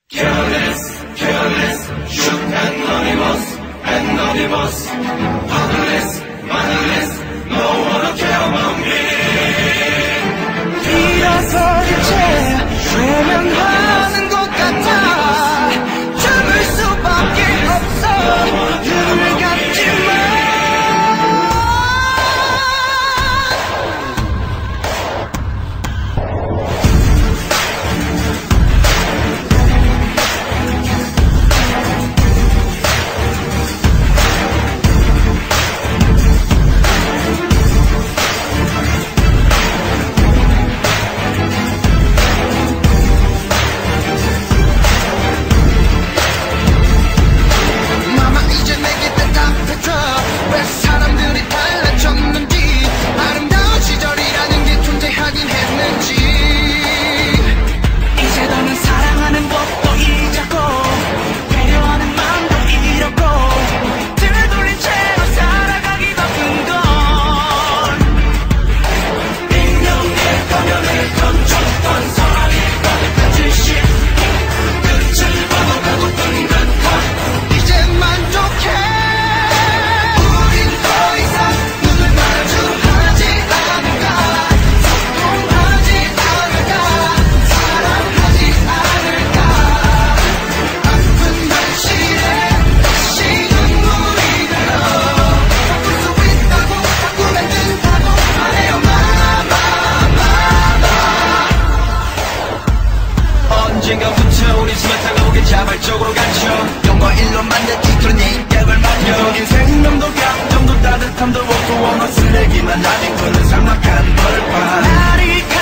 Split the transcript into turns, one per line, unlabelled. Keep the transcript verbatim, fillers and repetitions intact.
Careless, careless, shook anonymous, anonymous, fatherless, motherless, no one care about me.
일어서는 채 외면하는 것 같아. 참을 수밖에 없어. 눈을 감지만.
언젠가부터 우리 스마 다가오게 자발적으로 갇혀 영화 일로 만든 이토록 내 인격을 만져 인생 넘도 감정도 따뜻함도 없고 원한 쓰레기만 아닌 그는 삭막한 벌판